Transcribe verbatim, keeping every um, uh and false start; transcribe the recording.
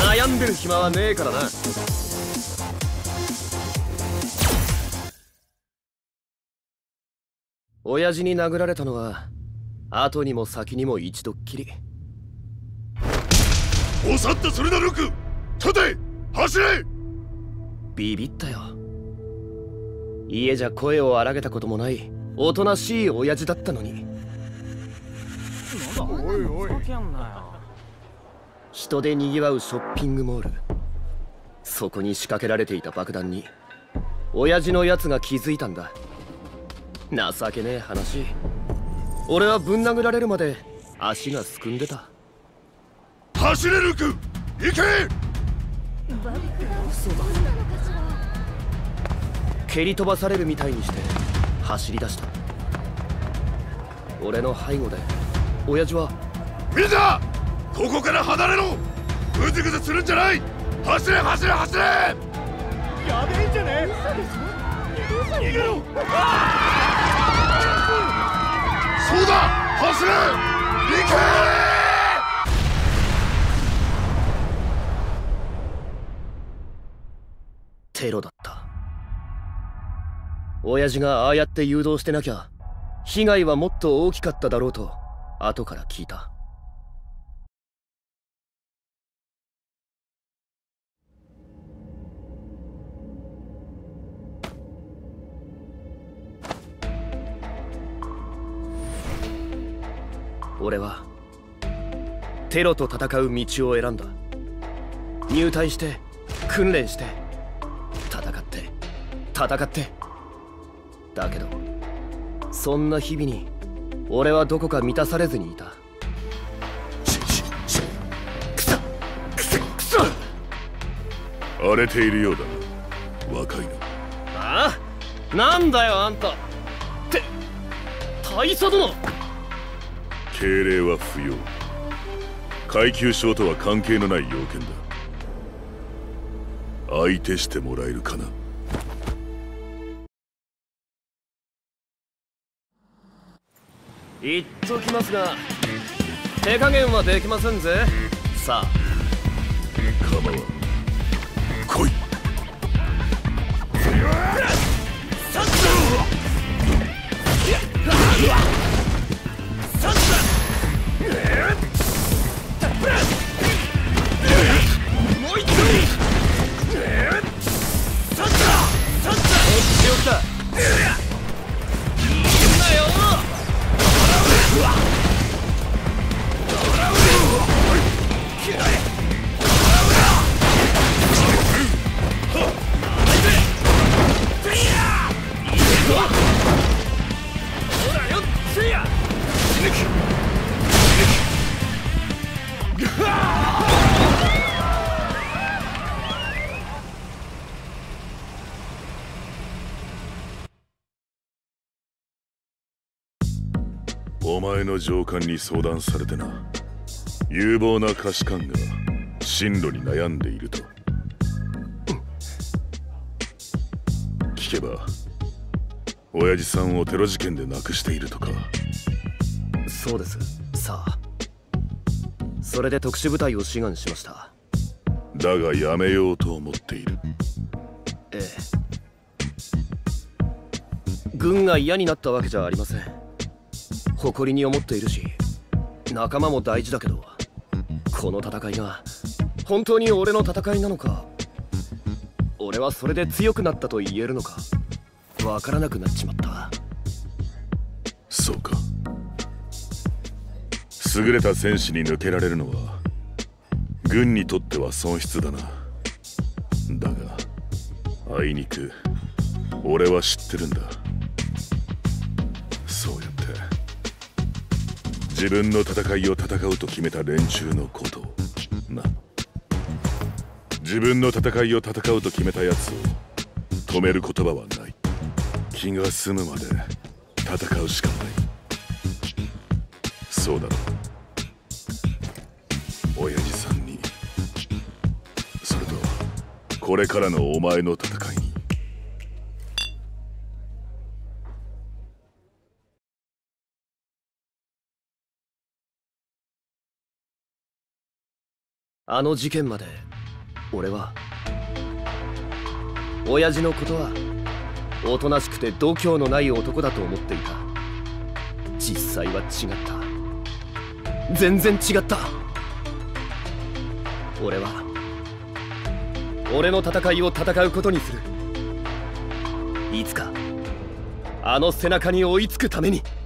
悩んでる暇はねえからな。親父に殴られたのは後にも先にも一度っきり。 おさったそれだルク、立て走れ。 ビビったよ。家じゃ声を荒げたこともないおとなしい親父だったのに。 おいおい、 人でにぎわうショッピングモール、そこに仕掛けられていた爆弾に親父のやつが気づいたんだ。情けねえ話。俺はぶん殴られるまで足がすくんでた。 走れルク、行け。 蹴り飛ばされるみたいにして走り出した。俺の背後で親父は、 みんなここから離れろ。ぐずぐずするんじゃない。走れ走れ走れ。 やべえんじゃねえ。 逃げろ。そうだ、走れ。行け。 テロだった。親父がああやって誘導してなきゃ被害はもっと大きかっただろうと後から聞いた。俺はテロと戦う道を選んだ。入隊して訓練して戦って戦って。だけどそんな日々に俺はどこか満たされずにいた。くそくそくそ。 荒れているようだな、若いの。 ああ、なんだよあんた。って大佐殿。 敬礼は不要。階級章とは関係のない要件だ。相手してもらえるかな。 言っときますが手加減はできませんぜ。さあ構わん、来い。お前の上官に相談されてな。有望な下士官が進路に悩んでいると聞けば、親父さんをテロ事件で亡くしているとか。 そうです。さあそれで特殊部隊を志願しました。 だがやめようと思っている。 ええ、軍が嫌になったわけじゃありません。誇りに思っているし仲間も大事だけど、この戦いが本当に俺の戦いなのか、俺はそれで強くなったと言えるのかわからなくなっちまった。 そうか。優れた戦士に抜けられるのは軍にとっては損失だな。だがあいにく俺は知ってるんだ。そうやって自分の戦いを戦うと決めた連中のことをな。自分の戦いを戦うと決めたやつを止める言葉はない。気が済むまで戦うしかない。そうだろ。親父さんに、それとこれからのお前の戦いに。 あの事件まで俺は親父のことはおとなしくて度胸のない男だと思っていた。実際は違った。全然違った。俺は俺の戦いを戦うことにする。いつかあの背中に追いつくために。